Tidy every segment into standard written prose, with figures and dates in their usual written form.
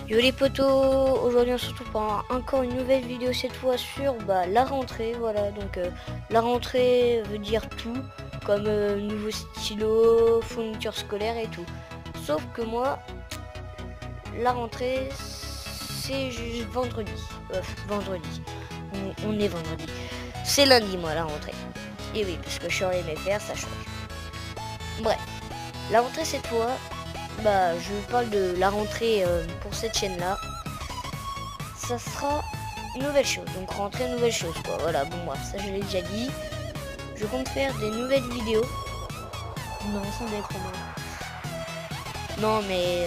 Yo les potos, aujourd'hui on se retrouve pour encore une nouvelle vidéo, cette fois sur la rentrée. Voilà, donc la rentrée veut dire tout, comme nouveau stylo, fourniture scolaire et tout. Sauf que moi, la rentrée c'est juste vendredi. Vendredi, on est vendredi. C'est lundi moi la rentrée. Et oui, parce que je suis en MFR, ça change. Bref, la rentrée cette fois, je parle de la rentrée pour cette chaîne là. Ça sera une nouvelle chose, donc rentrée nouvelle chose quoi. Voilà, bon moi ça je l'ai déjà dit. Je compte faire des nouvelles vidéos. Non, sans déconner. Non mais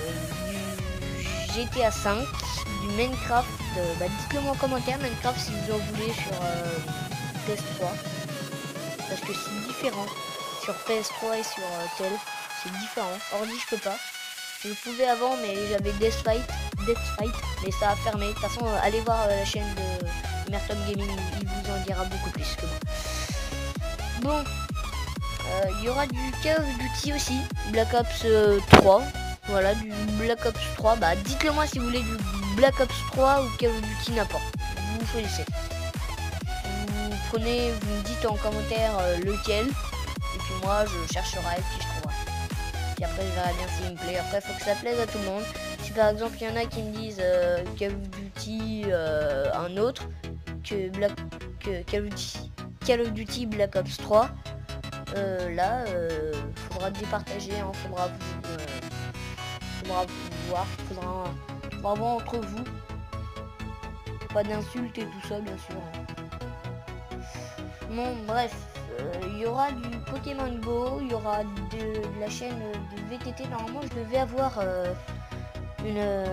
du GTA 5, du Minecraft. Dites-le moi en commentaire Minecraft si vous en voulez sur PS3. Parce que c'est différent sur PS3 et sur tel. C'est différent. Ordi je peux pas. Je pouvais avant mais j'avais Death Fight, mais ça a fermé. De toute façon allez voir la chaîne de Mertom Gaming, il vous en dira beaucoup plus que moi. Bon, il y aura du Call of Duty aussi, Black Ops 3. Voilà, du Black Ops 3. Dites-le moi si vous voulez du Black Ops 3 ou Call of Duty n'importe. Vous choisissez. Vous prenez, vous me dites en commentaire lequel. Et puis moi je chercherai et puis je trouverai. Puis après je verrai bien s'il me plaît. Après il faut que ça plaise à tout le monde. Si par exemple il y en a qui me disent Call of Duty un autre que Call of Duty Black Ops 3, faudra départager, hein, faudra voir, faudra voir entre vous. Pas d'insultes et tout ça bien sûr. Bon bref. Il y aura du Pokémon Go, il y aura de la chaîne de VTT. Normalement je devais avoir une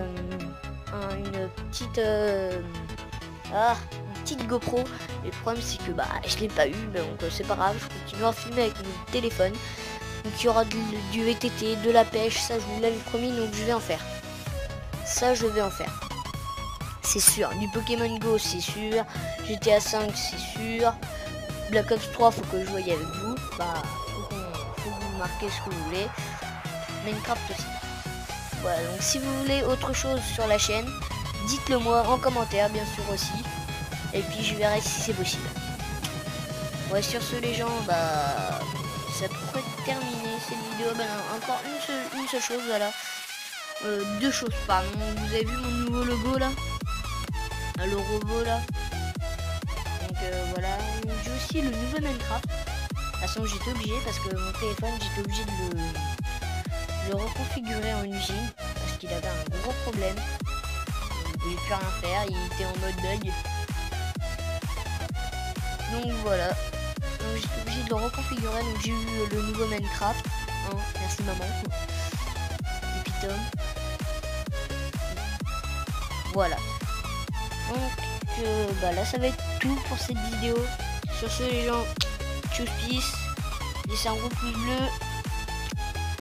petite GoPro. Le problème c'est que je l'ai pas eu, donc c'est pas grave, je continue à filmer avec mon téléphone. Donc il y aura du VTT, de la pêche, ça je vous l'avais promis, donc je vais en faire. Ça je vais en faire. C'est sûr, du Pokémon Go c'est sûr, GTA 5 c'est sûr. Black Ops 3, faut que je voie avec vous. Faut que vous marquez ce que vous voulez. Minecraft aussi. Voilà, donc si vous voulez autre chose sur la chaîne, dites-le moi en commentaire, bien sûr aussi. Et puis je verrai si c'est possible. Ouais, sur ce les gens, ça pourrait terminer cette vidéo. Encore une seule chose, voilà. Deux choses, pardon. Vous avez vu mon nouveau logo là? Le robot là. Donc voilà, j'ai aussi le nouveau Minecraft. De toute façon j'étais obligé parce que mon téléphone j'étais obligé de le reconfigurer en usine parce qu'il avait un gros problème. Il pouvait plus rien faire, il était en mode bug. Donc voilà, donc j'étais obligé de le reconfigurer, donc j'ai eu le nouveau Minecraft. Hein, merci maman. Et puis Tom. Voilà. Donc là ça va être tout pour cette vidéo. Sur ce les gens, tchuss peace, laissez un gros pouce bleu.